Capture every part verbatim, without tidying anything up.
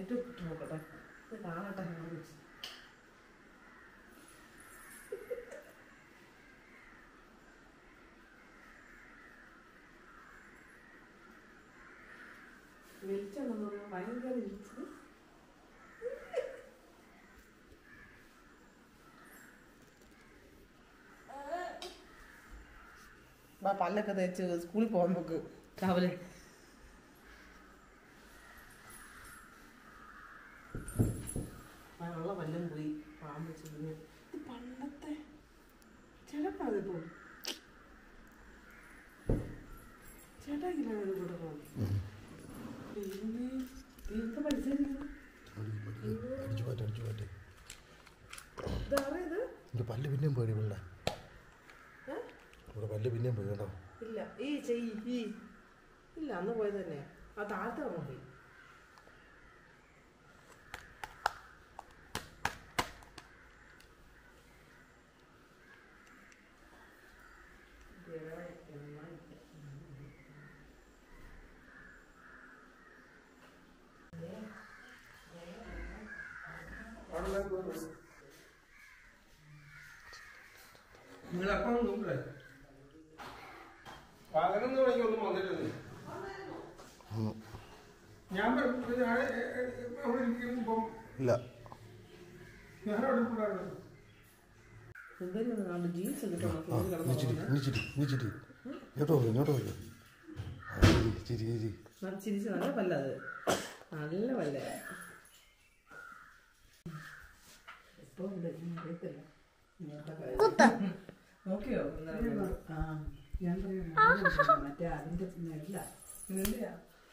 Light ഇട്ട് നോക്കട്ടെ കാണട്ടെ വെളിച്ചെന്ന് ഭയങ്കര വിളിച്ചത് പല്ലൊക്കെ തേച്ച് സ്കൂളിൽ പോകാൻ നോക്ക് രാവിലെ ഉള്ള പല്ലും പോയി പാമ്പ് ചെയ്യുന്നു ഇത് പണ്ടത്തെ ചേട്ടാതിപ്പോ ചേട്ടാക്കില്ല കൂടെ തീർത്ത പൈസ പല്ല് പിന്നെയും പോയി ഇവിടെ ഇവിടെ പല്ല് പിന്നെയും പോയി കേട്ടോ ഇല്ല ഈ ചെയ് ഈ ഇല്ല അന്ന് പോയത് തന്നെയാ ആ താഴത്തെ വന്നു പോയി നിങ്ങളെപ്പം നോക്കേ പതിനൊന്ന് മണിക്കൊന്നും വന്നിട്ടില്ല ഞാൻ അവിടെ ഇരിക്കുമ്പം ഇല്ല ഞാൻ അവിടെ ഇരിപ്പുണ്ടായിരുന്നു ഇങ്ങോട്ടോ ഇങ്ങോട്ടോ ചിരി ചിരി ചിരിച്ച് നല്ല പല്ലത് നല്ല പല്ല ഇപ്പൊ അറിയത്തില്ല നോക്കിയോ ഞാൻ പറയാം മറ്റേ അതിന്റെ നെല്ല നെല്ലയാ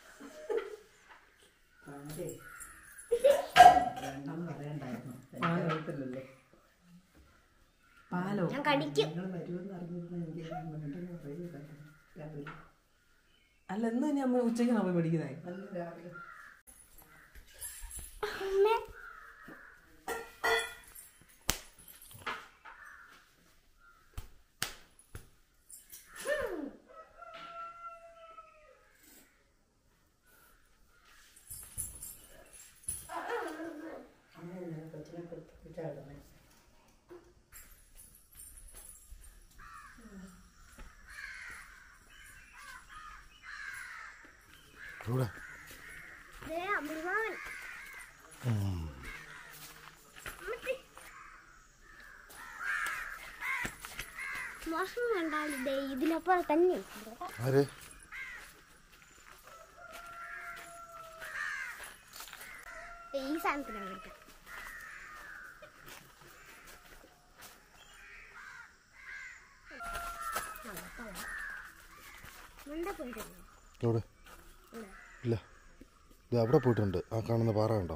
വേണ്ടെന്ന് പറയണ്ടായിരുന്നു അറിയത്തില്ലല്ലോ പാലോ നിങ്ങൾ വരുമെന്ന് അറിഞ്ഞിരുന്ന എനിക്ക് വേണ്ടെന്ന് പറയുന്നില്ല അല്ല എന്ന് തന്നെ അമ്മ ഉച്ചയ്ക്കാണ് പോയി പഠിക്കുന്നേ അല്ല രാവിലെ ഇതിനപ്പുറം തന്നെ ഈ സാധനത്തിനാണ് എടുക്കാം എവിടെ ഇല്ല ഇത് അവിടെ പോയിട്ടുണ്ട് ആ കാണുന്ന പാറ ഉണ്ടോ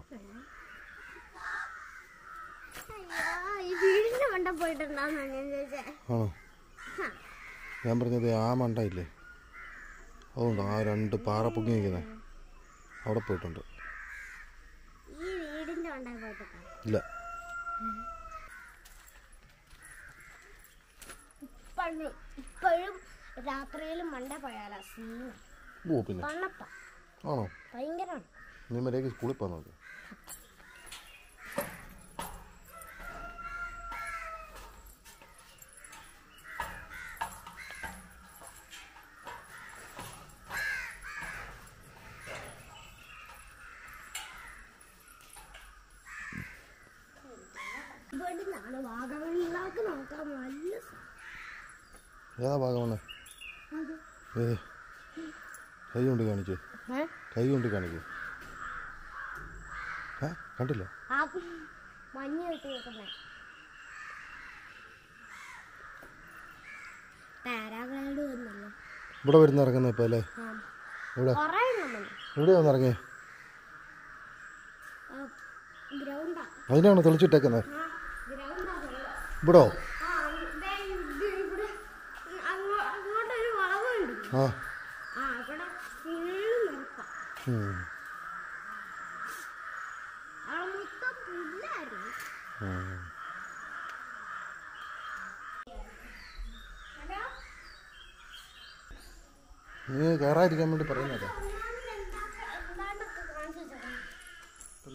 ആണോ ഞാൻ പറഞ്ഞത് ആ മണ്ട ഇല്ലേ അതുകൊണ്ട് ആ രണ്ട് പാറ പൊങ്ങി നിൽക്കുന്നത് അവിടെ പോയിട്ടുണ്ട് ഇല്ല ഇപ്പോഴും രാത്രിയിലും മണ്ട പോയാലോ ഓ പിന്നെ ആണോ ഭയങ്കരമാണ് നീ മര്യാദയ്ക്ക് സ്കൂളിൽ പോകാൻ നോക്ക് ഏതാ ഭാഗമാണ് ഏത് കൈ കൊണ്ട് കാണിക്കേ കൈ കൊണ്ട് കാണിക്കേ ഏ കണ്ടില്ല ഇവിടെ വരുന്ന ഇറങ്ങുന്ന ഇപ്പൊ അല്ലേ ഇവിടെ ഇവിടെ വന്ന് ഇറങ്ങിയേ അതിനാണ് തെളിച്ചിട്ടേക്കുന്നത് ഇവിടോ ആ നീ കയറാതിരിക്കാൻ വേണ്ടി പറയുന്നതേ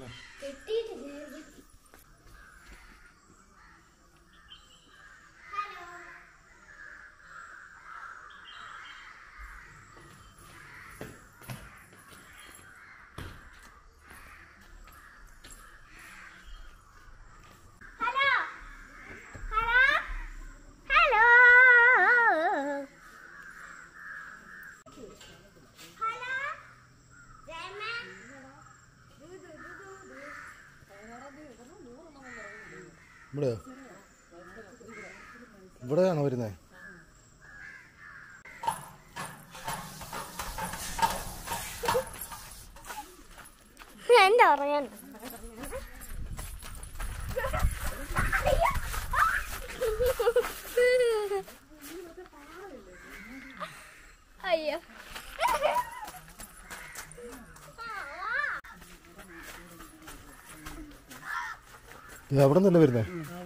ഇവിടെയോ? ഇവിടെയാണോ വരുന്നത്? എന്റെ അറിയാൻ അയ്യോ ഇത് അവിടെ നിന്നല്ലേ വരുന്നേ?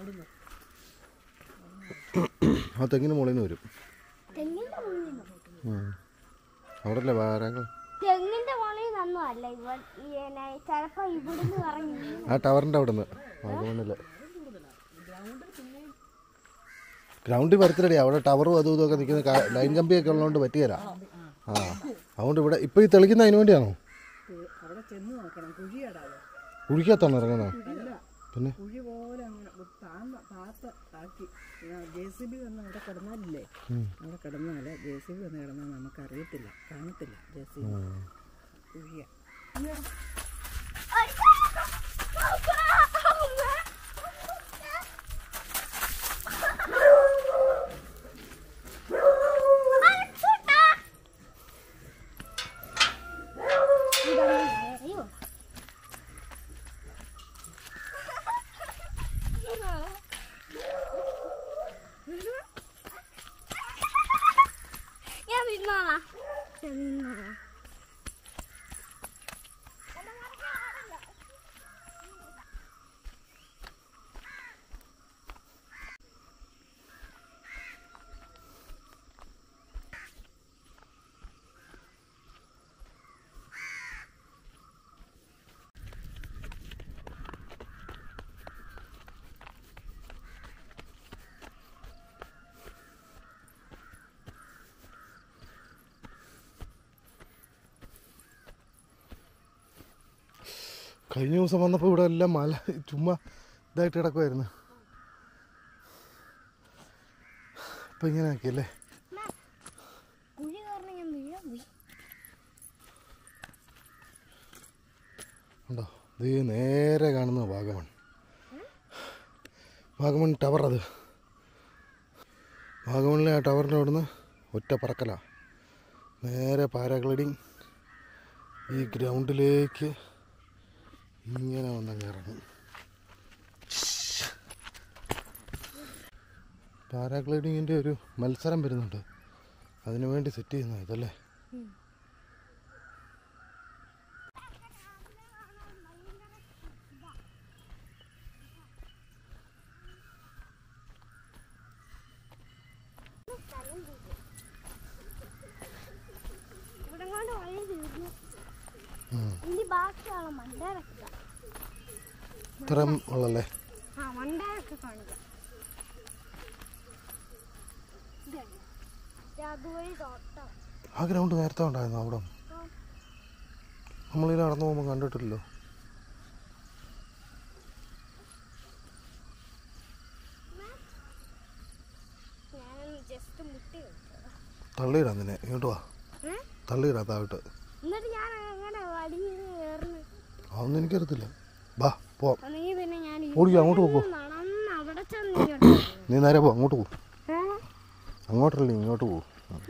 ആ തെങ്ങിന് മുകളിൽ നിന്ന് വരും. തെങ്ങിന്റെ മുകളിൽ അവിടെ അല്ലേ വാരാങ്ങൾ? തെങ്ങിന്റെ മുകളിൽ നിന്നൊന്നും അല്ല, ചിലപ്പോ ഇവിടുന്ന് ഇറങ്ങി ആ ടവറിൻ്റെ അവിടെ നിന്ന് വാഗമണ്ണില് ഗ്രൗണ്ടിൽ വരത്തില്ലടി. അവിടെ ടവറും അതും ഇതൊക്കെ നിൽക്കുന്ന ലൈൻ കമ്പിയൊക്കെ ഉള്ളതുകൊണ്ട് പറ്റിയല്ല. ആ അതുകൊണ്ട് ഇവിടെ ഇപ്പം ഈ തെളിക്കുന്ന അതിന് വേണ്ടിയാണോ? കുഴിക്കകത്താണോ ഇറങ്ങുന്നത്? പിന്നെ കുഴി പോലെ അങ്ങനെ താന്ന താത്ത ആക്കി ജെ സി ബി വന്ന് അവിടെ കിടന്നാലില്ലേ, അവിടെ കിടന്നാൽ ജെ സി ബി വന്ന് കിടന്നാൽ നമുക്കറിയത്തില്ല, കാണത്തില്ല. ജെ സി ബി കുഴിയ ഞാൻ നിന്നോളാം ഞാൻ നിന്നോളാം കഴിഞ്ഞ ദിവസം വന്നപ്പോൾ ഇവിടെ എല്ലാം മല ചുമ്മാ ഇതായിട്ട് കിടക്കുമായിരുന്നു. ഇപ്പം ഇങ്ങനെ ആക്കിയല്ലേ? ഉണ്ടോ? ഇത് നേരെ കാണുന്ന വാഗമൺ വാഗമൺ ടവർ. അത് വാഗമണിലെ ആ ടവറിൻ്റെ അവിടുന്ന് ഒറ്റ പറക്കലാണ് നേരെ പാരാഗ്ലൈഡിങ് ഈ ഗ്രൗണ്ടിലേക്ക് ഇങ്ങനെ വന്നങ്ങ് ഇറങ്ങും. പാരാഗ്ലൈഡിങ്ങിൻ്റെ ഒരു മത്സരം വരുന്നുണ്ട്, അതിനു വേണ്ടി സെറ്റ് ചെയ്യുന്ന ഇതല്ലേ? ഇത്രയും ഉള്ളല്ലേ? ആ ഗ്രൗണ്ട് നേരത്തെ ഉണ്ടായിരുന്നു അവിടെ. നമ്മളിൽ നടന്നു പോകുമ്പോൾ കണ്ടിട്ടില്ലല്ലോ. തള്ളിയിടാം നിന്നെ, ഇങ്ങോട്ട് വാ. തള്ളിയിടാം താഴോട്ട്. അതൊന്നും എനിക്കറിയത്തില്ല. വാ പോവാം. ഓടിക്കോ, അങ്ങോട്ട് പോക്കോ. നീ നേരെ പോ, അങ്ങോട്ട് പോ. അങ്ങോട്ടല്ലേ, ഇങ്ങോട്ട് പോ.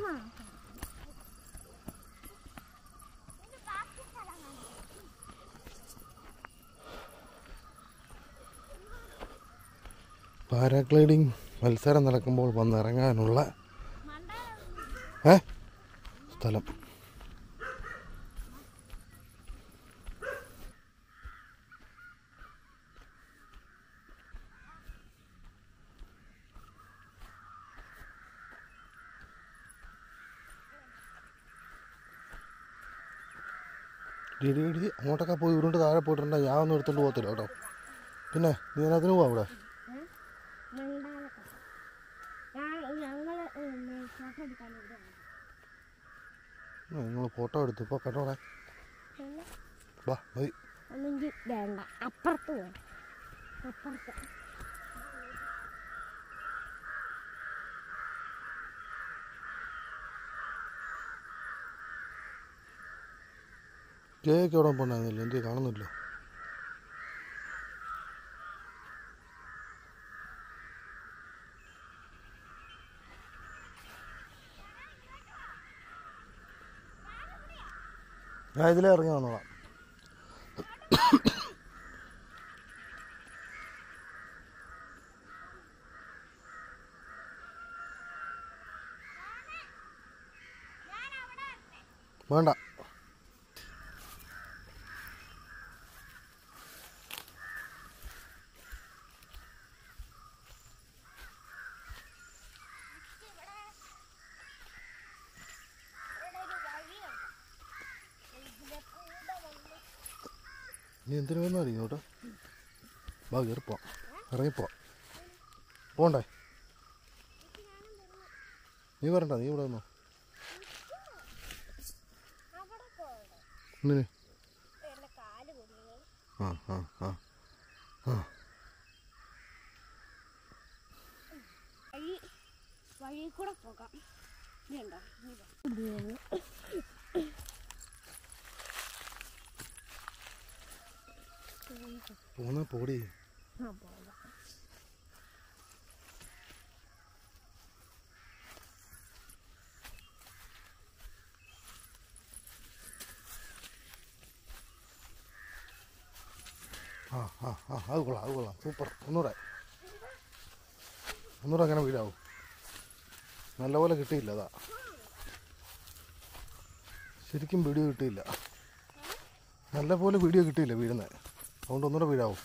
പാരാഗ്ലൈഡിങ് മത്സരം നടക്കുമ്പോൾ വന്നിറങ്ങാനുള്ള ഏ സ്ഥലം. ഇടി ഇടി അങ്ങോട്ടൊക്കെ പോയി ഉരുണ്ട് താഴെ പോയിട്ടുണ്ടെങ്കിൽ ഞാൻ ഒന്നും എടുത്തോണ്ട് പോകത്തില്ല കേട്ടോ. പിന്നെ നീ അതിന് പോവാ അവിടെ. നിങ്ങൾ ഫോട്ടോ എടുത്തു ഇപ്പോൾ കേട്ടോടെ. വാ മതി. വേണ്ട, അപ്പുറത്ത് പോകാം. അപ്പുറത്ത് കേക്ക് എവിടെ പോണ്ടായിരുന്നില്ല, എന്ത് കാണുന്നില്ലോ. ഞാൻ ഇതിലേ ഇറങ്ങി വന്നോളാം. വേണ്ട, നീ എന്തിനു വന്നു അറിയും കേട്ടോ. വാ കയറിപ്പോ, ഇറങ്ങിപ്പോ. പോണ്ടേ? നീ വരണ്ട, നീ ഇവിടെ വന്നോ. എന്തിന്? ആ ആ ആ ആ വഴി കൂടെ പോകാം. പോന്നാ പോടി. ആ ആ ആ അത് കൊള്ളാം, അത് കൊള്ളാം, സൂപ്പർ. ഒന്നൂടെ ഒന്നൂടെ അങ്ങനെ വീടാവും. നല്ലപോലെ കിട്ടിയില്ല, അതാ ശരിക്കും വീഡിയോ കിട്ടിയില്ല. നല്ലപോലെ വീഡിയോ കിട്ടിയില്ല വീഴുന്നത്, അതുകൊണ്ട് ഒന്നുകൂടെ വീഴാവും.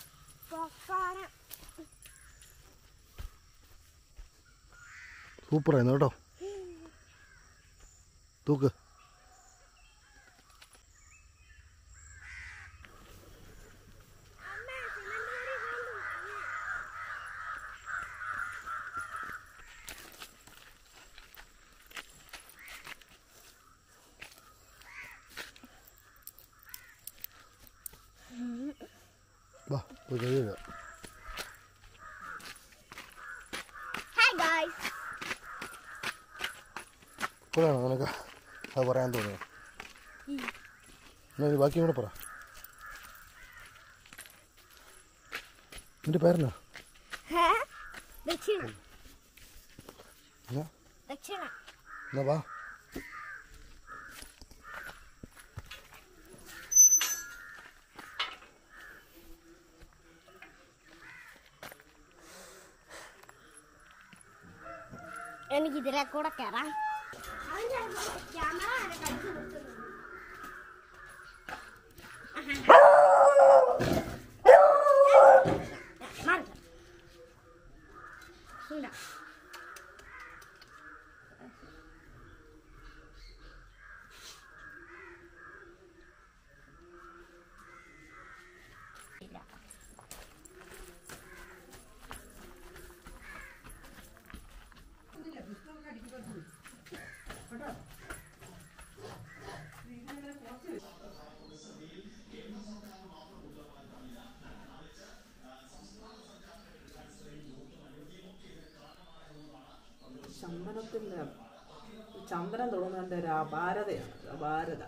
സൂപ്പറായിരുന്നു കേട്ടോ. തൂക്ക്. വാ പോയി കഴിയുക. ഇപ്പോഴാണോ നിനക്ക് അത് പറയാൻ തോന്നിയത്? എന്നാ ബാക്കിയും കൂടെ പറ. നിന്റെ പേരെന്നാ? എന്നാ വാ. എനിക്ക് ഇതിലെ കൂടെ കയറാം. ചന്ദനത്തിൻ്റെ ചന്ദനം തുടങ്ങുന്നതിൻ്റെ ഒരു അപാരതയാണ്, അപാരത.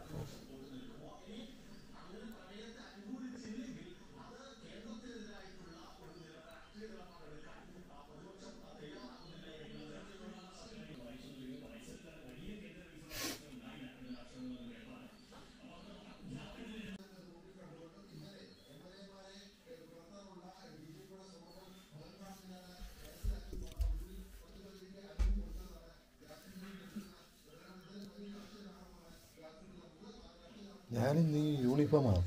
ഞാനിന്ന് ഈ യൂണിഫോമാണ്.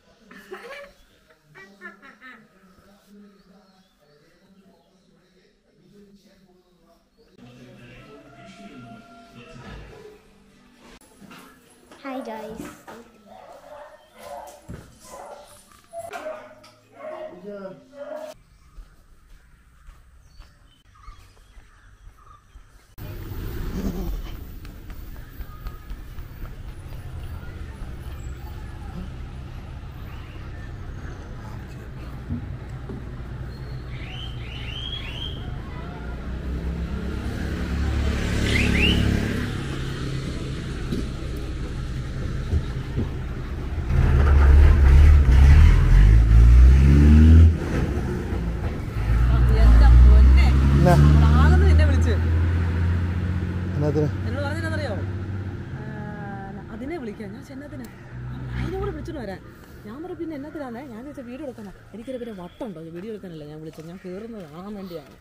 Hi guys. അതിനെ വിളിക്കാം ഞാൻ ചെന്നതിന് അതിനെ കൂടെ വിളിച്ചോണ്ട് വരാൻ. ഞാൻ പറഞ്ഞു പിന്നെ എന്നത്തിനാണേ ഞാൻ ചോദിച്ചാൽ വീഡിയോ എടുക്കാനാ. എനിക്കൊരു പിന്നെ വട്ടുണ്ടോ വീഡിയോ എടുക്കാനല്ല ഞാൻ വിളിച്ചത്, ഞാൻ കയറുന്നത് കാണാൻ വേണ്ടിയാണ്.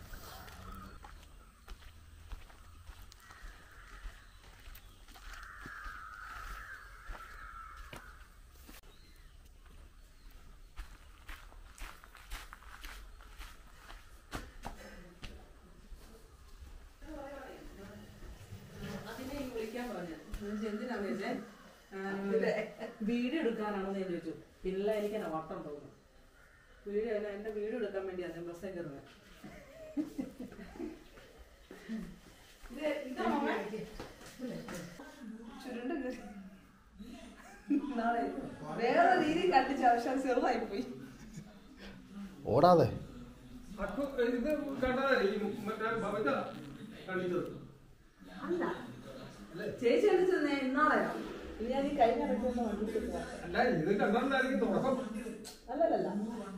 വീഡിയോ എടുക്കാനാണോ ഞാൻ ചോദിച്ചു. പിന്നെ എനിക്ക് എന്നെ വട്ടം തോന്നുന്നു. വീഡിയോ എന്റെ വീഡിയോ എടുക്കാൻ വേണ്ടിയാണ് ഞാൻ ബസ്സേ കയറുന്നത്. വേറെ രീതി കണ്ടിച്ച ആവശ്യം ചെറുതായി പോയി. ഓടാതെ ഇത് കണ്ടതായിരിക്കും മറ്റേ ഭവിത കണ്ടിച്ചത്. അല്ല ചേച്ചി കണ്ടിച്ചത് ഇന്നാളെയാ. ഞാൻ ഈ കഴിഞ്ഞ അല്ല ഇത് കണ്ടതായിരിക്കും തുടക്കം. അല്ലല്ല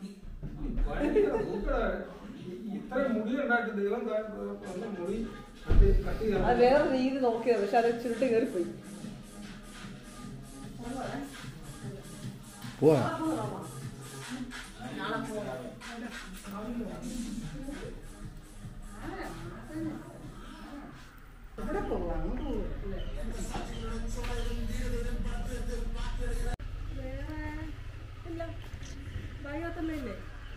ഇത്ര മുടി ഉണ്ടായിട്ട് ദൈവം മുടി കട്ട് ചെയ്യാൻ അത് വേറെ രീതി നോക്കിയത്. പക്ഷെ അത് ചുരുട്ട് കയറിപ്പോയി. പോവാ ഇവിടെ പോവാം. ഇല്ല വൈകാത്തല്ലേ ഇല്ലേ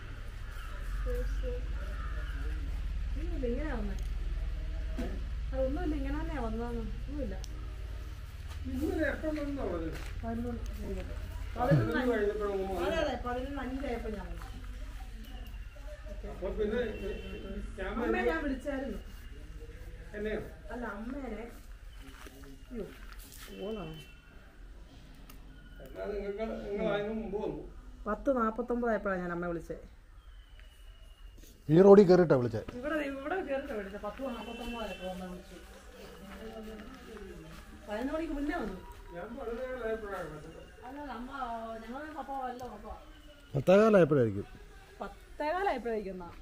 ഇല്ല ഇങ്ങനെയാ വന്നേ. അതൊന്നുമില്ല ഇങ്ങനെ തന്നെയാ വന്നതെന്ന് ഒന്നുമില്ല. ഇന്നലെ എപ്പം വന്നോ അത്? പതിനൊന്ന് അതെ അതെ പതിനൊന്ന് അഞ്ചായപ്പോ ഞാൻ വന്നു. അപ്പൊ പിന്നെ അമ്മയെ ഞാൻ വിളിച്ചായിരുന്നു. എന്നെയോ? അല്ല അമ്മേനെ. അയ്യോ ഓളാണ്. എന്നാ നിങ്ങൾക്ക് നിങ്ങൾ അതിന് മുമ്പ് വന്നു. പത്ത് നാപ്പത്തൊമ്പതായപ്പോഴാണ് ഞാൻ അമ്മ വിളിച്ചത്. ഈ റോഡിൽ കയറിയിട്ടാ വിളിച്ചേ. ഇവിടെ ഇവിടെ കയറിട്ടാ വിളിച്ചത്. പത്ത് നാപ്പത്തൊമ്പതായപ്പോ അമ്മ വിളിച്ചു. പതിനൊന്ന് മണിക്ക് മുന്നേ വന്നു. ഞാൻ പതിനേഴായപ്പോഴാണ് അല്ല അമ്മ ഞങ്ങൾ പപ്പ വല്ല പപ്പ പത്തേകാലായപ്പോഴായിരിക്കും. പത്തേകാലായപ്പോഴായിരിക്കും എന്നാ.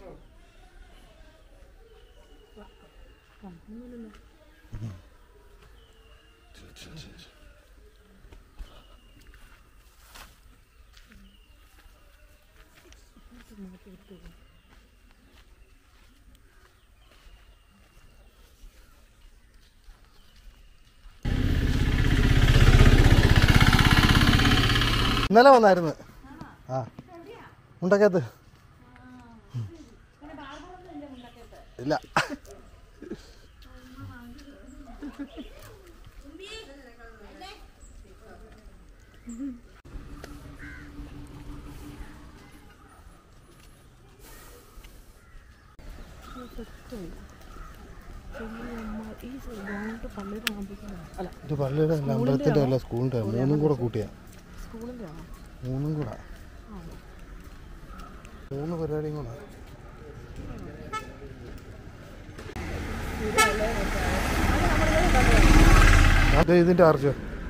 ഇന്നലെ വന്നായിരുന്നു. ആ മുണ്ടക്കത്ത് ഇല്ല. ഇത് പള്ളിയുടെ അല്ല അമ്പലത്തിൻ്റെ അല്ല സ്കൂളിൻ്റെ മൂന്നും കൂടെ കൂട്ടിയാ. മൂന്നും കൂടെ മൂന്ന് പരിപാടിയും കൂടെ. അതെ ഇതിൻ്റെ ആർച്ച്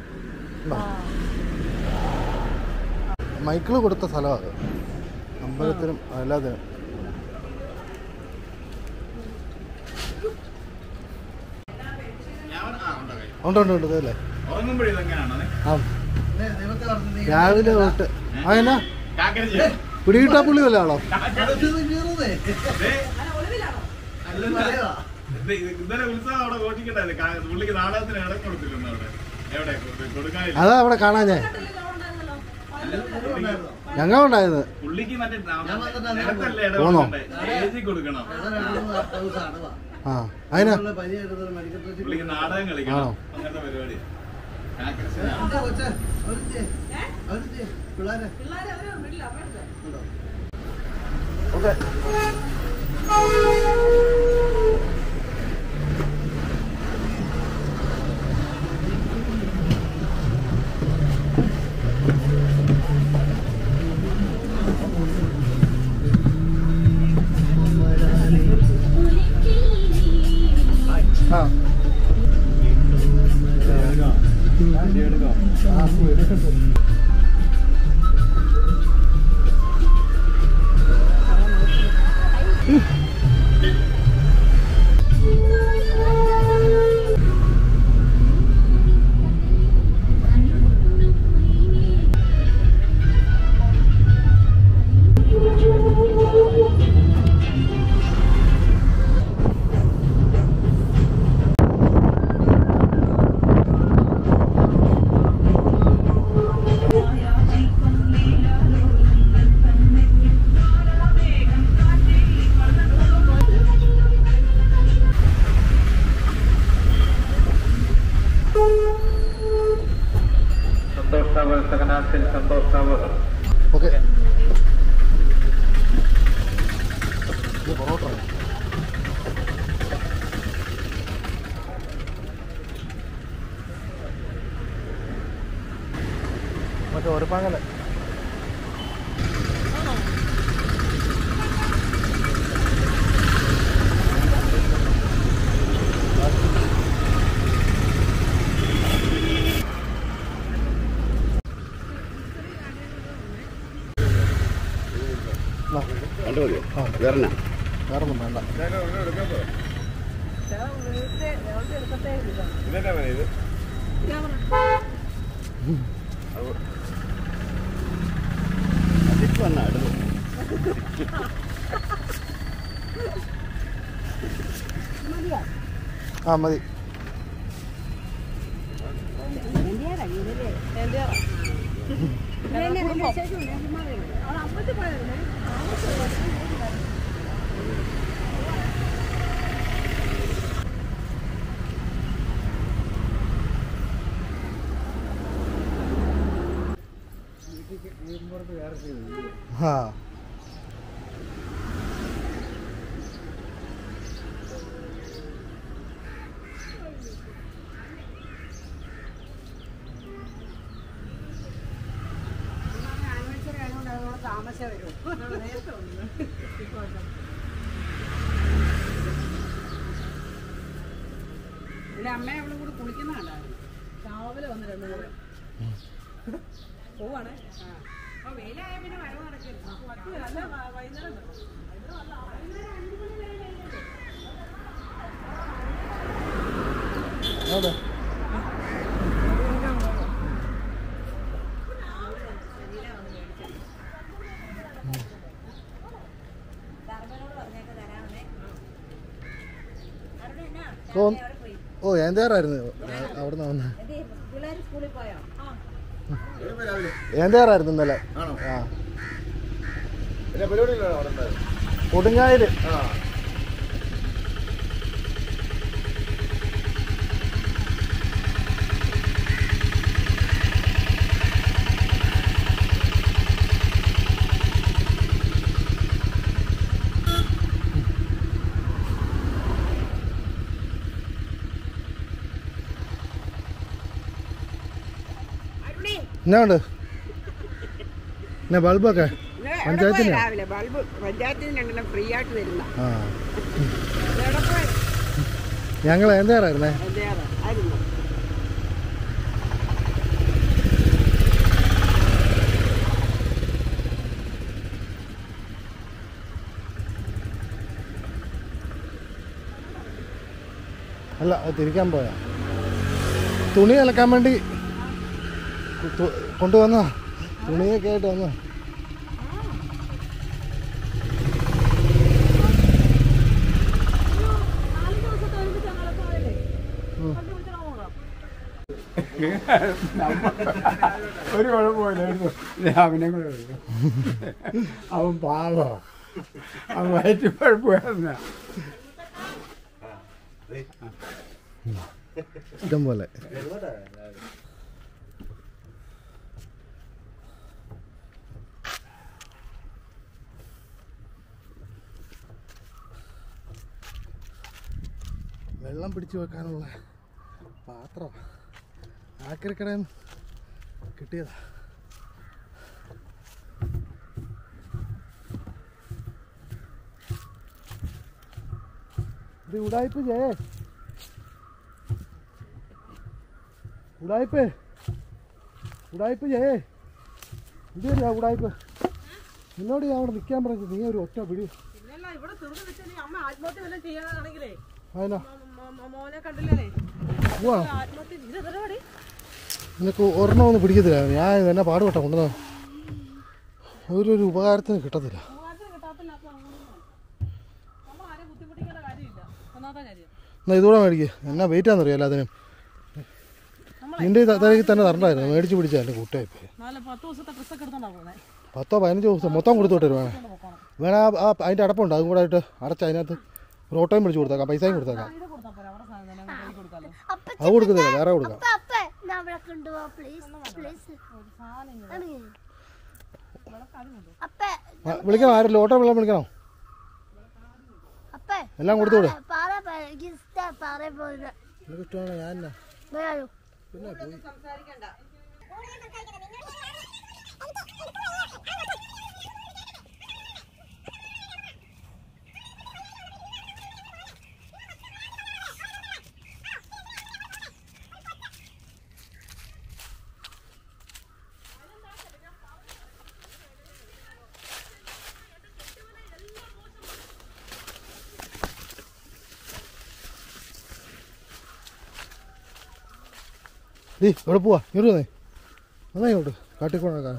മൈക്കിള് കൊടുത്ത സ്ഥലമാണ് അമ്പലത്തിനും എല്ലാത്തിനും. ഉണ്ട് ഉണ്ട് ഉണ്ട് ഇതല്ലേ. ആ രാവിലെ തൊട്ട് അതെന്നാ പിടികിട്ടാ പുള്ളി വല്ല ആളോ? അതാ അവിടെ കാണാൻ ഞാൻ ഞങ്ങളുണ്ടായത്. പോന്നോ? ആ അതിനാ നാടകം കളിക്കണം അങ്ങനത്തെ പരിപാടി. ഓക്കെ ആ സകനാഥൻ സന്തോഷാവഹം. ഓക്കെ പൊറോട്ട മറ്റേ ഒരുപ്പാങ്ങല്ലേ വേറെ ഒന്നും വേണ്ട. ആ മതി. ആ അമ്മയെ അവളും കൂടി കുളിക്കുന്ന കണ്ടായിരുന്നു. രാവിലെ വന്ന് രണ്ടു കൂടെ പോവാണേ. അപ്പൊ വെയിലായ പിന്നെ വരവ് നടക്കരുത്. അല്ല വൈകുന്നേരം അതെ ഓ ഏന്തേറായിരുന്നു അവിടെ നിന്ന് വന്ന് ഏന്തേറായിരുന്നു ഇന്നലെ. ആ കൊടുങ്ങായില് എന്നാ ഉണ്ട് എന്നാ ബൾബൊക്കെ പഞ്ചായത്തിന് ബൾബ് പഞ്ചായത്തിന് ഫ്രീ ആയിട്ട് വരുന്ന. ആ ഞങ്ങൾ എന്തേറായിരുന്നേ. അല്ല തിരിക്കാൻ പോയാ തുണി അലക്കാൻ വേണ്ടി കൊണ്ടുവന്ന തുണിയൊക്കെ ആയിട്ട് വന്ന. ഒരു കുഴപ്പമില്ലായിരുന്നു. രാവിലെ കൂടെ അവൻ പാവോ അവൻ വയറ്റി കുഴപ്പമായിരുന്ന ഇഷ്ടം പോലെ. വെള്ളം പിടിച്ചു വെക്കാനുള്ള പാത്രം ആക്രിക്കടയിൽ കിട്ടിയതാ. ഇത് ഉടായ്പ ചെയ്യേ ഉടായ്പ ഉടായ്പ ചെയ്യേ ഇത് തന്നെയാ ഉടായ്പ. നിന്നോട് ഞാൻ അവിടെ നിൽക്കാൻ പറഞ്ഞു. നീ ഒരു ഒറ്റ പിടി. അതിനാ നിനക്ക് ഒരെണ്ണം ഒന്നും പിടിക്കത്തില്ല. ഞാൻ എന്നെ പാടുപെട്ടാ കൊണ്ടുവന്ന ഒരു ഒരു ഉപകാരത്തിന് കിട്ടത്തില്ല. എന്നാ ഇതുകൂടെ മേടിക്കുക. എന്നാ വെയിറ്റ് ആണെന്നറിയാം എല്ലാത്തിനും. നിന്റെ തലയ്ക്ക് തന്നെ തരണ്ടായിരുന്നു. മേടിച്ച് പിടിച്ചാൽ എൻ്റെ കൂട്ടായി പോയി. പത്തോ പതിനഞ്ചോ ദിവസം മൊത്തം കൊടുത്തു വിട്ടു വേണേ. വേണേ ആ അതിൻ്റെ അടപ്പുണ്ട് അതും കൂടെ ആയിട്ട് അടച്ച് അതിനകത്ത് ഒരു ഓട്ടോയും പിടിച്ച് കൊടുത്തേക്കാം. പൈസയും കൊടുത്തേക്കാം. അത് കൊടുക്കുന്നില്ല വേറെ കൊടുക്കാം. ഇവിടെ കൊണ്ടുപോവാ പ്ലീസ് പ്ലീസ് അപ്പ ആ, വിളിക്കണം ആരും ഓട്ടോ വെള്ളം വിളിക്കണോ അപ്പ എല്ലാം കൊടുത്തുവിടെ പാറ ഇഷ്ട പാറ പോകുന്നത് നിനക്ക് ഇഷ്ടമാണോ ഞാൻ എന്നാ? വേണോ പിന്നെ പോയി സംസാരിക്കണ്ട. ഡീ എവിടെ പോവാ ഇങ്ങോട്ട് വന്നേ വന്നാ ഇങ്ങോട്ട് കാട്ടിക്കൊണ്ടാക്കാൻ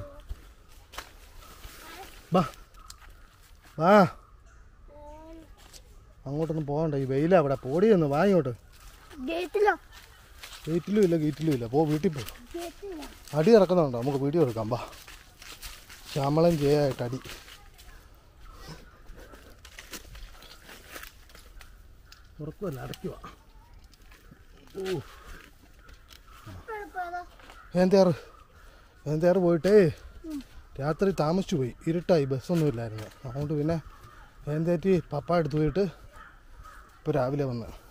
ബാ വാ അങ്ങോട്ടൊന്നും പോകണ്ട ഈ വെയിലാ അവിടെ പോടിയൊന്ന് വാ ഇങ്ങോട്ട് ഗേറ്റിലോ ഗേറ്റിലും ഇല്ല ഗേറ്റിലും ഇല്ല പോ വീട്ടിൽ പോ ഗേറ്റിലോ അടി ഇറക്കുന്നുണ്ടോ നമുക്ക് വീഡിയോ എടുക്കാം ബാ ശ്യാമളം ജയായിട്ട് അടി ഉറക്കുമല്ല അടയ്ക്കുക ഓ ഏന്തേറ് ഏന്തേറ് പോയിട്ടേ രാത്രി താമസിച്ചു പോയി ഇരുട്ടായി ബസ്സൊന്നും ഇല്ലായിരുന്നു അതുകൊണ്ട് പിന്നെ ഏന്തേറ്റി പപ്പ എടുത്ത് പോയിട്ട് ഇപ്പോൾ രാവിലെ വന്ന്